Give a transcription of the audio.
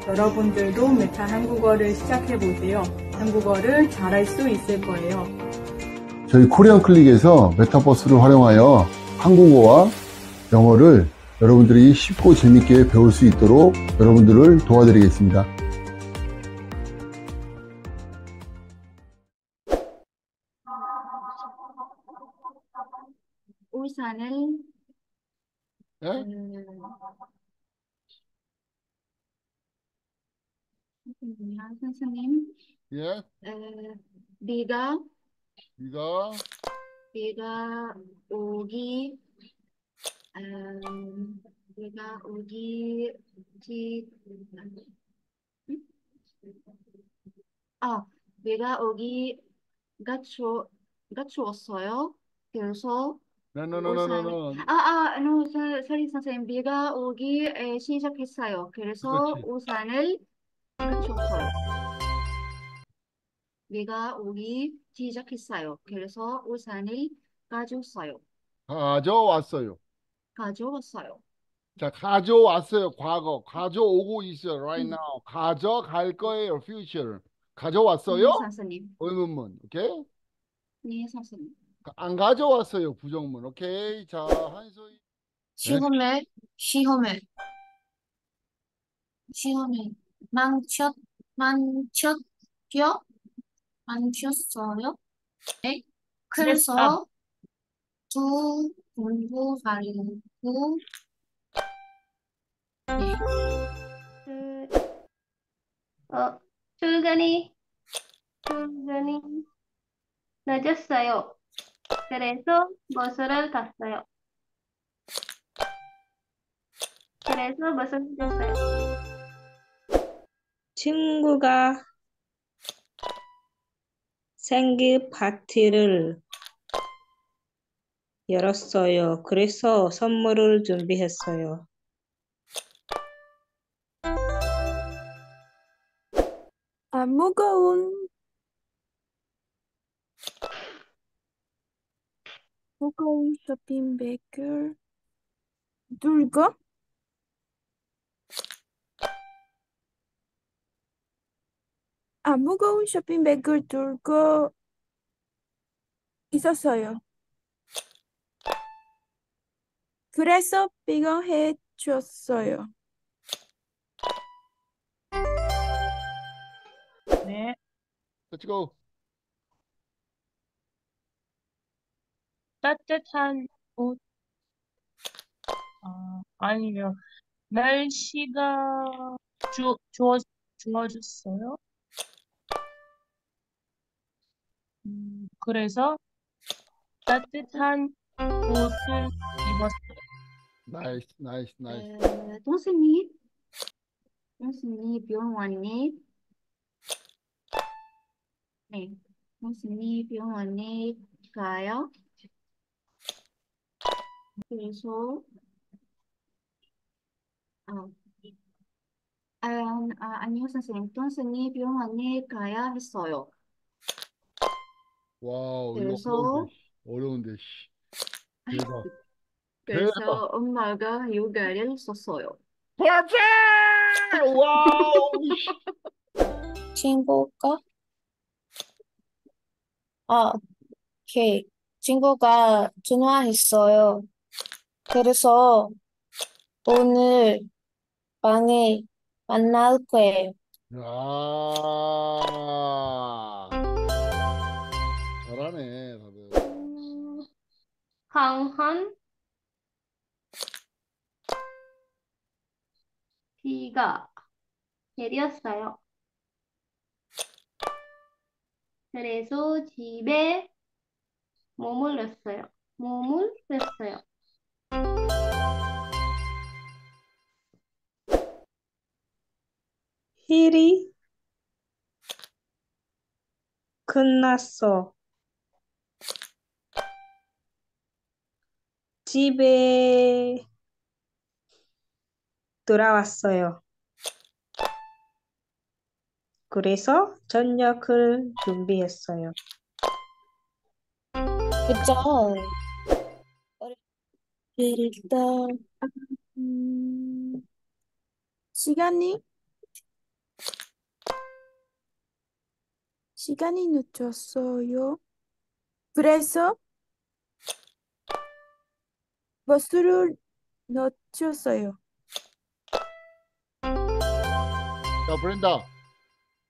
여러분들도 메타 한국어를 시작해보세요. 한국어를 잘할 수 있을 거예요. 저희 코리안 클릭에서 메타버스를 활용하여 한국어와 영어를 여러분들이 쉽고 재밌게 배울 수 있도록 여러분들을 도와드리겠습니다. 우산을 예? 선생님, 예? 비가 비가 오기 비가 오기 비가 오기가 추웠어요. 그래서 No, no, no, no, no, no. no, sorry, 선생님. 비가 오기 시작했어요. 그래서 그렇지. 우산을 가져왔어요. 비가 오기 시작했어요. 그래서 우산을 가져왔어요. 가져왔어요. 가져왔어요. 자, 가져왔어요. 과거. 가져오고 있어요. Right now. 가져갈 거예요. Future. 가져왔어요? 네, 선생님. 의문문. 오케이? 네, 선생님. 안 가져왔어요. 부정문. 오케이? 자, 한소희. 시험에 망쳤어요? 네. 그래서 두 공부하려고 네. 출근이 늦었어요. 그래서 버스를 탔어요. 친구가 생일 파티를 열었어요. 그래서 선물을 준비했어요. 무거운 쇼핑백을 들고 무거운 쇼핑백을 들고 있었어요. 그래서 비교해 줬어요. 네. Let's go. 따뜻한 옷, 아니면 날씨가 좋아졌어요. 그래서 따뜻한 옷을 입었어요. Nice, nice, nice. 동생이 병원에 가요. 그래서 아니요, 선생님. 동생이 병원에 가야 했어요. 와우, 이거 그래서 어려운데, 씨. 대박. 그래서 엄마가 휴가를 썼어요. Perfect! 와우, 씨. 친구가 전화했어요. 그래서 오늘 밤에 만날 거예요. 잘하네, 다들. 강한 비가 내렸어요. 그래서 집에 머물렀어요. 일이 끝났어. 집에 돌아왔어요. 그래서 저녁을 준비했어요. 그쵸? 일단 시간이 시간이 늦었어요. 그래서 버스를 놓쳤어요. 자, 브렌다.